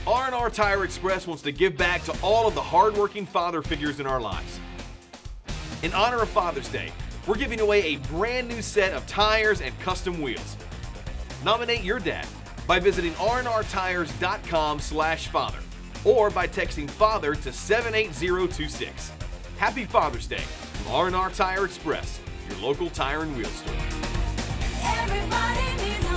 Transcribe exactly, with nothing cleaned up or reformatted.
R N R Tire Express wants to give back to all of the hardworking father figures in our lives. In honor of Father's Day, we're giving away a brand new set of tires and custom wheels. Nominate your dad by visiting R N R tires dot com slash father or by texting FATHER to seven eight zero two six. Happy Father's Day from R N R Tire Express, your local tire and wheel store. Everybody needs